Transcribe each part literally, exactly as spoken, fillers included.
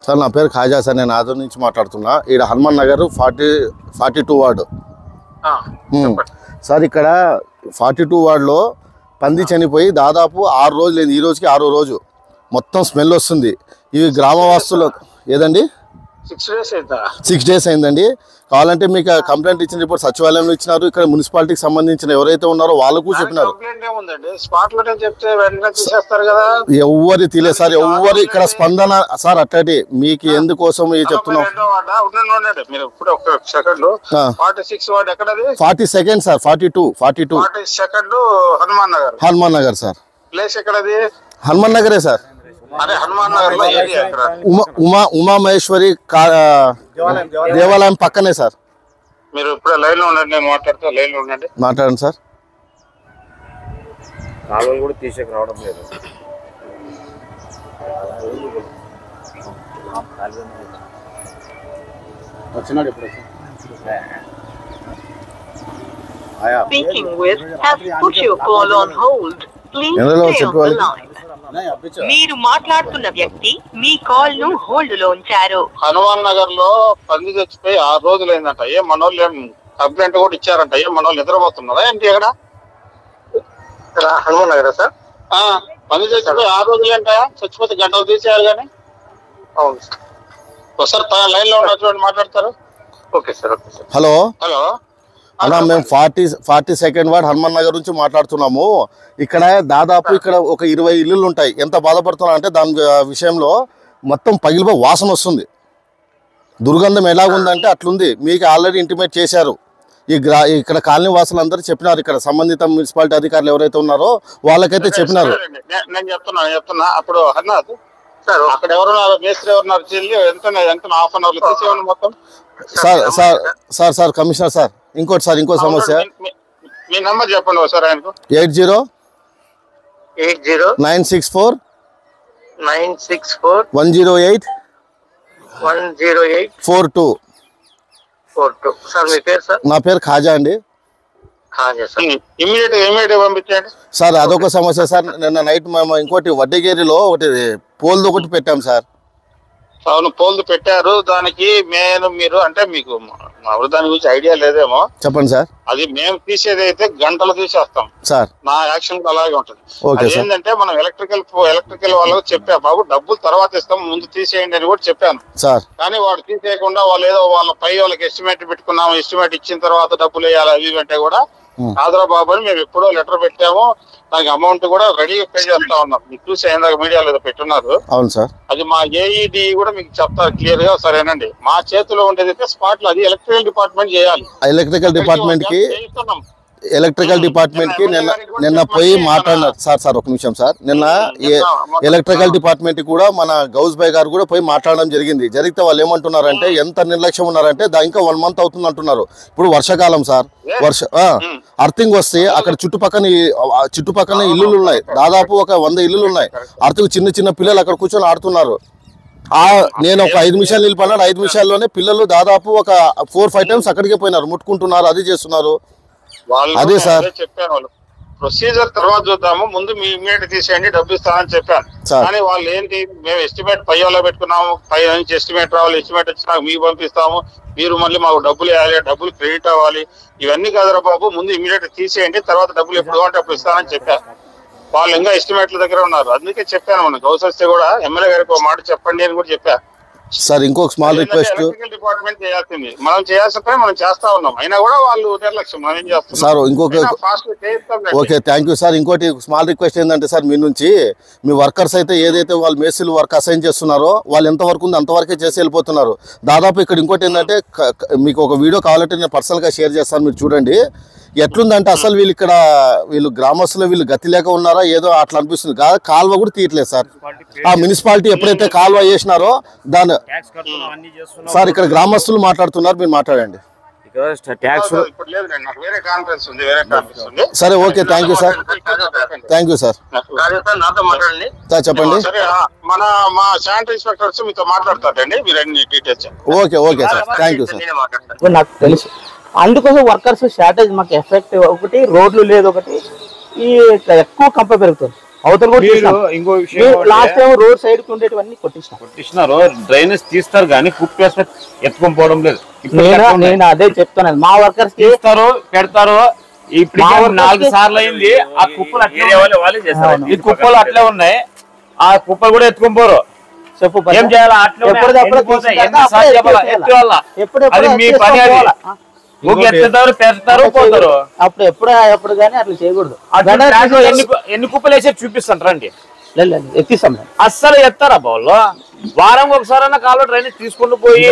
Sir నా పేరు Khaja sir, నేను ఆదూర్ నుంచి మాట్లాడుతున్నా. ఇక్కడ Hanuman Nagar forty forty two ward sir. ఇక్కడ ఫార్టీ టూ వార్డులో పంది చనిపోయి దాదాపు ఆరు రోజులు లేదు, ఈ రోజుకి ఆరో రోజు. మొత్తం స్మెల్ వస్తుంది. ఇవి గ్రామవాసులు ఏదండి సిక్స్ డేస్ అయిందా సిక్స్ డేస్ అయిందండి. కావాలంటే మీకు కంప్లైంట్ ఇచ్చిన రిపోర్ట్ సచివాలయంలో ఇచ్చినారు. ఇక్కడ మున్సిపాలిటీకి సంబంధించిన ఎవరైతే ఉన్నారో వాళ్ళకు చెప్పినారు. ఎవరు తెలియదు సార్, ఎవరు ఇక్కడ స్పందన సార్. అట్టటి మీకు ఎందుకోసం చెప్తున్నాం. Forty second sir, forty two forty two Hanuman Nagar Hanuman Nagar sir. Place ఎక్కడది? హనుమాన్ నగరే సార్. ఉమా ఉమా ఉమా మహేశ్వరి దేవాలయం పక్కనే సార్. మీరు ఇప్పుడు లైన్ లో ఉండండి, నేను మాట్లాడుతా. లైన్ లో ఉండండి, మాట్లాడండి సార్. కాలువలు కూడా తీసేకి రావడం లేదు. వచ్చినాడు ఇప్పుడు. Speaking with has put your call on hold. Please stay on the line. మీరు మాట్లాడుతున్న వ్యక్తి మీ కాల్ ను హోల్డ్ లో ఉంచారు. హనుమాన్ నగర్ లో పంది చచ్చిపోయి ఆరు రోజులు అయిందంట. ఏ మనోళ్ళు ఏం కంప్లైంట్ కూడా ఇచ్చారంట. ఏ మనోళ్ళు నిద్రపోతున్నారా ఏంటి? ఎక్కడ హనుమాన్ నగర్ సార్? పంది చచ్చిపోయి ఆరు రోజులు అంట. చచ్చిపోతే గంటలు తీసేయాలి కానీ. అవును సార్. ఒకసారి లైన్ లో ఉన్న చూడండి, మాట్లాడతారు. Okay sir. Okay sir. Hello hello అన్నా, మేము forty forty second ward Hanuman Nagar నుంచి మాట్లాడుతున్నాము. ఇక్కడ దాదాపు ఇక్కడ ఒక ఇరవై ఇల్లులు ఉంటాయి. ఎంత బాధపడుతున్నా అంటే దాని విషయంలో మొత్తం పగిలిపోయి వాసన వస్తుంది. దుర్గంధం ఎలాగుందంటే అట్లుంది. మీకు ఆల్రెడీ ఇంటిమేట్ చేశారు. ఈ గ్రా ఇక్కడ కాలనీ వాసులు అందరూ చెప్పినారు. ఇక్కడ సంబంధిత మున్సిపాలిటీ అధికారులు ఎవరైతే ఉన్నారో వాళ్ళకైతే చెప్పినారు. నేను చెప్తున్నా చెప్తున్నా అప్పుడు అన్నారు సార్. అక్కడ ఎవరున్నారు? మేస్త్రి ఎవరున్నారు? చెల్లి ఎంత ఎంత హాఫ్ అన్ అవర్ లో తీసేవాళ్ళు మొత్తం. Sir sir sir sir commissioner sir, ఇంకోటి సార్, ఇంకో సమస్య. మీ నంబర్ చెప్పండి సార్. ఆయనకు eight zero eight zero nine six four nine six four one zero eight one zero eight four two four two. Sir మీ పేరు సార్? నా పేరు ఖాజా అండి. ఇమీడియట్ ఇమీడియట్ పంపించండి సార్. అదొక సమస్య సార్. నిన్న నైట్ మేము ఇంకోటి వడ్డేగేరిలో ఒకటి పోల్ది ఒకటి పెట్టాం సార్. అవును, పోల్ది పెట్టారు. దానికి మేము మీరు అంటే మీకు దాని గురించి ఐడియా లేదేమో. చెప్పండి సార్. అది మేము తీసేది అయితే గంటలు తీసేస్తాం సార్. నా యాక్షన్ అలాగే ఉంటుంది. ఏంటంటే మనం ఎలక్ట్రికల్ ఎలక్ట్రికల్ వాళ్ళకి చెప్పా, బాబు డబ్బులు తర్వాత ఇస్తాం, ముందు తీసేయండి అని కూడా చెప్పాను సార్. కానీ వాడు తీసేయకుండా వాళ్ళు ఏదో వాళ్ళ పై వాళ్ళకి ఎస్టిమేట్ పెట్టుకున్నాము, ఎస్టిమేట్ ఇచ్చిన తర్వాత డబ్బులు వేయాలి అవి అంటే కూడా ఆదరా బాబు అని మేము ఎప్పుడో లెటర్ పెట్టాము. దానికి అమౌంట్ కూడా రెడీగా పే చేస్తా ఉన్నాం. మీకు చూసి ఇందాక మీడియాలో ఏదో పెట్టున్నారు. అవును సార్. అది మా ఏఈడి కూడా మీకు చెప్తారు క్లియర్ గా. సరేనండి, మా చేతిలో ఉండేది స్పాట్ లో అది ఎలక్ట్రికల్ డిపార్ట్మెంట్ చేయాలి. ఎలక్ట్రికల్ డిపార్ట్మెంట్ కి ఎలక్ట్రికల్ డిపార్ట్మెంట్ కి నిన్న నిన్న పోయి మాట్లాడినారు సార్. సార్ ఒక నిమిషం సార్. నిన్న ఎలక్ట్రికల్ డిపార్ట్మెంట్ కూడా మన గౌస్ భాయ్ గారు కూడా పోయి మాట్లాడడం జరిగింది. జరిగితే వాళ్ళు ఏమంటున్నారంటే ఎంత నిర్లక్ష్యం ఉన్నారంటే దా ఇంకా వన్ మంత్ అవుతుంది అంటున్నారు. ఇప్పుడు వర్షాకాలం సార్, వర్ష అర్థింగ్ వస్తే అక్కడ చుట్టుపక్కల చుట్టుపక్కల ఇల్లులు ఉన్నాయి. దాదాపు ఒక వంద ఇల్లులు ఉన్నాయి. అర్థింగ్ చిన్న చిన్న పిల్లలు అక్కడ కూర్చొని ఆడుతున్నారు. ఆ నేను ఒక ఐదు నిమిషాలు నిలిపన్నాడు. ఐదు నిమిషాల్లోనే పిల్లలు దాదాపు ఒక ఫోర్ ఫైవ్ టైమ్స్ అక్కడికే పోయినారు, ముట్టుకుంటున్నారు, అది చేస్తున్నారు. అదే సార్ చెప్పాను. వాళ్ళు ప్రొసీజర్ తర్వాత చూద్దాము, ముందు మీ ఇమీడియట్ తీసేయండి, డబ్బు ఇస్తానని చెప్పాను. కానీ వాళ్ళు ఏంటి, మేము ఎస్టిమేట్ పై వాళ్ళ పెట్టుకున్నాము, పై నుంచి ఎస్టిమేట్ రావాలి, ఎస్టిమేట్ వచ్చినాక మీకు పంపిస్తాము, మీరు మళ్ళీ మాకు డబ్బులు వేయాలి, డబ్బులు క్రెడిట్ అవ్వాలి, ఇవన్నీ కాదురా బాబు, ముందు ఇమీడియట్ తీసేయండి, తర్వాత డబ్బులు ఎప్పుడు అంటే అప్పుడు ఇస్తానని చెప్పాను. వాళ్ళు ఇంకా ఎస్టిమేట్ల దగ్గర ఉన్నారు. అందుకే చెప్పాను, మనం గౌస్ వస్తే కూడా ఎమ్మెల్యే గారికి ఒక మాట చెప్పండి అని కూడా చెప్పా సార్. ఇంకొక స్మాల్ రిక్వెస్ట్, డిపార్ట్మెంట్ చేయాల్సింది మనం చేయాల్సిన పని మనం చేస్తా ఉన్నాం, అయినా కూడా వాళ్ళు నిర్లక్ష్యం. మనం ఏం చేస్తాం సార్. ఇంకొక ఓకే, థ్యాంక్ యూ సార్. ఇంకోటి స్మాల్ రిక్వెస్ట్ ఏంటంటే సార్, మీ నుంచి మీ వర్కర్స్ అయితే ఏదైతే వాళ్ళు మేస్త్రీలు వర్క్ అసైన్ చేస్తున్నారో వాళ్ళు ఎంత వరకు ఉంది అంతవరకే చేసి వెళ్ళిపోతున్నారు. దాదాపు ఇక్కడ ఇంకోటి ఏంటంటే మీకు ఒక వీడియో కావాలంటే నేను పర్సనల్గా షేర్ చేస్తాను, మీరు చూడండి. ఎట్లుందంటే అసలు వీళ్ళు ఇక్కడ వీళ్ళు గ్రామస్తులు వీళ్ళు గతి లేక ఉన్నారా ఏదో అట్లా అనిపిస్తుంది. కాలువ కూడా తీయట్లేదు సార్. ఆ మున్సిపాలిటీ ఎప్పుడైతే కాలువ చేసినారో దాని సార్ ఇక్కడ గ్రామస్తులు మాట్లాడుతున్నారు, మీరు మాట్లాడండి. సరే okay, thank you sir. Thank you sir. Sir చెప్పండి. మన మా శానిటరీ ఇన్స్పెక్టర్స్ మీతో మాట్లాడతారండి, మీరు అన్ని details. Okay okay sir, thank you sir. నాకు తెలుసు, అందుకోసం వర్కర్స్ షార్టేజ్ మాకు ఎఫెక్ట్. ఒకటి రోడ్లు లేదు, ఒకటి ఈ ఎక్కువ కంప పెరుగుతుంది. అవతల మీరు ఇంకో విషయం లాస్ట్ టైం రోడ్ సైడ్ ఉండేటివన్నీ కొట్టించిన కొట్టిస్తున్నారు, డ్రైనేజ్ తీస్తారు కానీ కుప్పేస్తే ఎత్తుకొని పోవడం లేదు. నేను అదే చెప్తున్నాను, మా వర్కర్స్ తీస్తారు పెడతారు. ఇప్పుడు నాలుగు సార్లు అయింది, ఆ కుప్పలు అట్లే ఈ కుప్పలు అట్లే ఉన్నాయి, ఆ కుప్పలు కూడా ఎత్తుకొని పోరు. చెప్పు ఏం చేయాలి? అది మీ పని, అది ఎత్తుతారు పెడతారు పోతారు. అప్పుడు ఎప్పుడు ఎప్పుడు కానీ అట్లా చేయకూడదు. ఎన్ని ఎన్ని కుప్పలు వేసే చూపిస్తాను రండి, ఎత్తిస్తాం. అస్సలు ఎత్తారా బావుల్లో వారం ఒకసారి అన్న కాలు డ్రైనేజ్ తీసుకుంటూ పోయి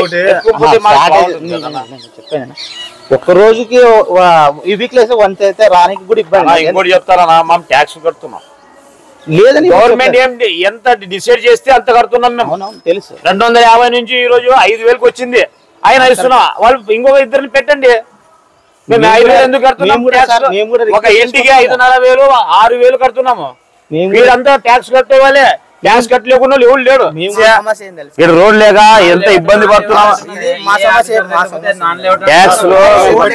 చెప్పాను. ఒక్క రోజుకి ఈ వీక్ లో వన్ అయితే రానికి కూడా ఇబ్బంది. ఇంకోటి చెప్తారా, మనం ట్యాక్స్ కడుతున్నాం లేదని గవర్నమెంట్ ఏం ఎంత డిసైడ్ చేస్తే అంత కడుతున్నాం మేము. తెలుసు, రెండు వందల యాభై నుంచి ఈ రోజు ఐదు వేలకు వచ్చింది, ఆయన ఇస్తున్నా. వాళ్ళు ఇంకొక ఇద్దరిని పెట్టండి, మేము ఐదు వేలు ఎందుకు కడుతున్నాం? ఒక ఇంటికి ఐదున్నర వేలు ఆరు వేలు కడుతున్నాము. వీళ్ళంతా ట్యాక్స్ కట్టే వాళ్ళే, ట్యాక్స్ కట్టలేకుండా ఎవరు లేడు. ఇక్కడ రోడ్ లేక ఎంత ఇబ్బంది పడుతున్నాము. ట్యాక్స్ లో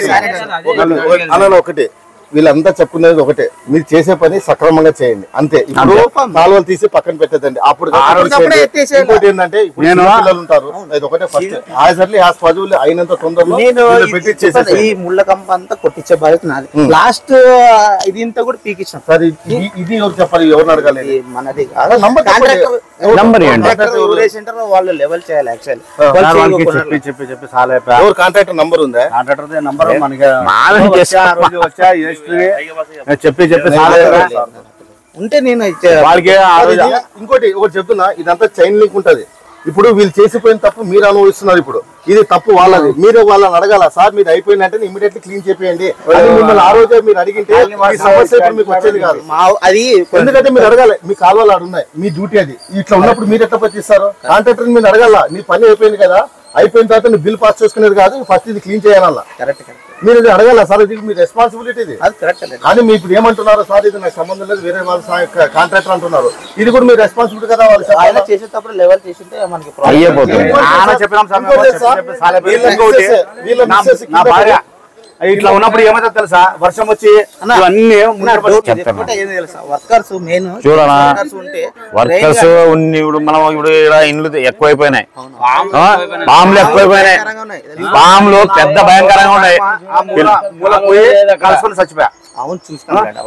ఒకటి వీళ్ళంతా చెప్పుకునేది ఒకటే, మీరు చేసే పని సక్రమంగా చేయండి అంతే. ఇప్పుడు కాలువలు తీసి పక్కన పెట్టదండి. అప్పుడు ఇంకోటి ఏంటంటే నేను పిల్లలు ఉంటారు, అది ఒకటే ఫస్ట్ హాజర్లీ ఆ పదువులు అయినంత తొందరలో ఈ ముళ్ళ కంప అంతా కొట్టించే బాధ్యత నాది. లాస్ట్ ఇది ఇంత కూడా పీకిచ్చాం సార్. ఇది ఎవరు చెప్పాలి, ఎవరిని అడగాలి? మనది వాళ్ళు లెవెల్ చేయాలి. చెప్పి చెప్పి చెప్పి ఎవరు కాంట్రాక్టర్ నంబర్ ఉందా? కాంట్రాక్టర్ నంబర్ మనకి చెప్పి చెప్పి ఉంటే నేను వాళ్ళకి. ఇంకోటి ఒకటి చెప్తున్నా, ఇదంతా చైన్ లింక్ ఉంటది. ఇప్పుడు వీళ్ళు చేసిపోయిన తప్పు మీరు అనుభవిస్తున్నారు. ఇప్పుడు ఇది తప్పు వాళ్ళది, మీరు వాళ్ళని అడగాల. సార్ మీరు అయిపోయినట్టే ఇమీడియట్లీ క్లీన్ చేయండి. మిమ్మల్ని ఆ రోజే మీరు అడిగింటే ఈ సమస్య ఇప్పుడు మీకు వచ్చేది కాదు. అది ఎందుకంటే మీరు అడగాలి, మీ కాలువలు అడున్నాయి, మీ డ్యూటీ అది. ఇట్లా ఉన్నప్పుడు మీరు ఎట్లా పట్టిస్తారు? కాంట్రాక్టర్ మీరు అడగాల, నీ పని అయిపోయింది కదా, అయిపోయిన తర్వాత నువ్వు బిల్ పాస్ చేసుకునేది కాదు, ఫస్ట్ ఇది క్లీన్ చేయాలన్నా. మీరు ఇది అడగాల సార్, ఇది మీ రెస్పాన్సిబిలిటీ ఇది. కానీ మీరు ఇప్పుడు ఏమంటున్నారు, సార్ ఇది నాకు సంబంధం లేదు, వేరే వాళ్ళ కాంట్రాక్టర్ అంటున్నారు. ఇది కూడా మీ రెస్పాన్సిబిలిటీ కదా. వాళ్ళు చేసేటప్పుడు లెవెల్ చేసింటే మనకి ఇట్లా ఉన్నప్పుడు ఏమైతే తెలుసా, వర్షం వచ్చి అన్ని వర్కర్స్ మెయిన్ చూడనా, వర్కర్స్ ఇప్పుడు మనం ఇప్పుడు ఇండ్లు ఎక్కువైపోయినాయి, పాములు ఎక్కువైపోయినాయి, పాములు పెద్ద భయంకరంగా ఉన్నాయి. కలుసుకొని చచ్చిపోయా. అవును చూసుకున్నాను.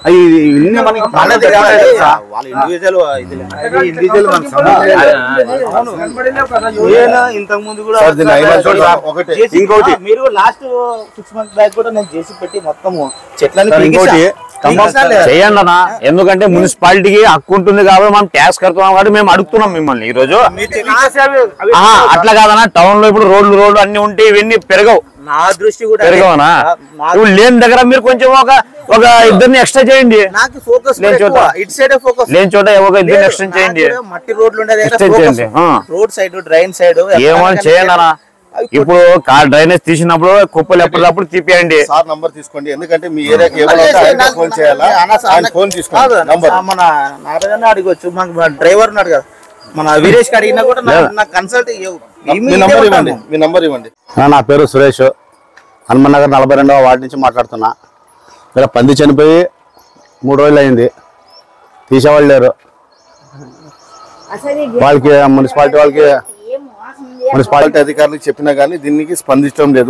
ఇంతకు ముందు కూడా ఇంకోటి మీరు లాస్ట్ సిక్స్ మంత్స్ బ్యాక్ కూడా నేను చేసి పెట్టి మొత్తము చెట్లని చేయండి అన్న. ఎందుకంటే మున్సిపాలిటీకి హక్కు ఉంటుంది కాబట్టి మనం ట్యాక్స్ కడుతున్నాం కాబట్టి మేము అడుగుతున్నాం మిమ్మల్ని ఈ రోజు. అట్లా కాదన్నా, టౌన్ లో ఇప్పుడు రోడ్లు రోడ్లు అన్ని ఉంటే ఇవన్నీ పెరగవు. నా దృష్టి కూడా పెరగవనా? ఇప్పుడు లేని దగ్గర మీరు కొంచెం ఒక ఒక ఇద్దరిని ఎక్స్ట్రా చేయండి. నాకు ఫోకస్ లేని చోట ఇటు సైడ్ ఫోకస్, లేని చోట ఒక ఇద్దరిని ఎక్స్టెండ్ చేయండి. మట్టి రోడ్లు ఉండేది, రోడ్ సైడ్ డ్రైన్ సైడ్ ఏమని చేయండి అన్న. ఇప్పుడు డ్రైనేజ్ తీసినప్పుడు కుప్పలు ఎప్పటికప్పుడు తీపియండి. సార్ నంబర్ తీసుకోండి, ఎందుకంటే మీ ఏరియాకి ఫోన్ చేయాలా, ఫోన్ తీసుకోండి. మన నారాయణ అడగొచ్చు, మాకు డ్రైవర్ ఉన్నాడు కదా, మన వీరేష్ కి అడిగినా కూడా నాకు కన్సల్ట్ ఇవ్వండి, మీ నంబర్ ఇవ్వండి. నా పేరు సురేష్, హనుమన్ నగర్ నలభై రెండవ వార్డు నుంచి మాట్లాడుతున్నా. ఇక్కడ పంది చనిపోయి మూడు రోజులు అయింది, తీసేవాళ్ళు లేరు. వాళ్ళకి మున్సిపాలిటీ వాళ్ళకి మున్సిపాలిటీ అధికారులకు చెప్పినా గానీ దీనికి స్పందించడం లేదు.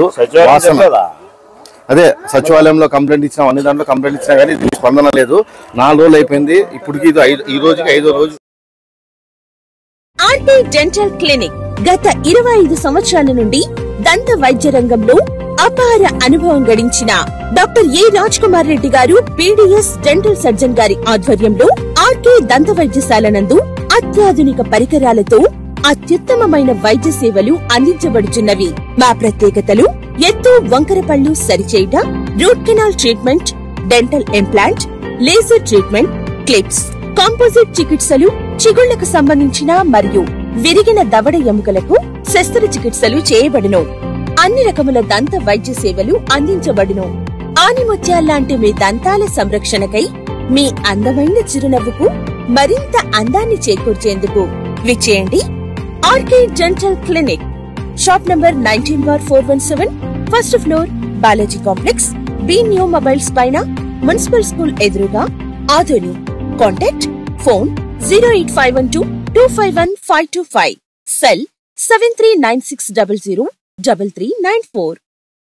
అదే సచివాలయంలో కంప్లైంట్ ఇచ్చినా, అన్ని దాంట్లో కంప్లైంట్ ఇచ్చినా గానీ దీనికి స్పందన లేదు. నాలుగు రోజులు అయిపోయింది, ఇప్పటికి ఇది ఐదు ఈ రోజుకి ఐదో రోజు. ఆర్టీ డెంటల్ క్లినిక్ గత ఇరవై ఐదు సంవత్సరాల నుండి దంత వైద్య రంగంలో అపార అనుభవం గడించిన doctor A Raj Kumar Reddy garu BDS dental surgeon గారి ఆధ్వర్యంలో ఆర్కే దంత వైద్యశాల నందు అత్యాధునిక పరికరాలతో అత్యుత్తమమైన వైద్య సేవలు అందించబడుచున్నవి. మా ప్రత్యేకతలు ఎత్తు వంకర పళ్లు సరిచేయుట, root canal treatment, dental implant, laser treatment, clips, composite చికిత్సలు, చిగుళ్లకు సంబంధించిన మరియు విరిగిన దవడ ఎముకలకు శస్త్రచికిత్సలు చేయబడును. అన్ని రకముల దంత వైద్య సేవలు అందించబడును. ఆనిముత్యాల్లాంటి మీ దంతాల సంరక్షణకై మీ అందమైన చిరునవ్వుకు మరింత అందాన్ని చేకూర్చేందుకు విచ్చేయండి RK dental clinic. Shop number nineteen bar four one seven, first floor, Balaji complex, B new mobiles పైన, మున్సిపల్ స్కూల్ ఎదురుగా, Adoni. Contact phone zero eight five one two two five one five two five. Cell seven three nine six double zero double three nine four.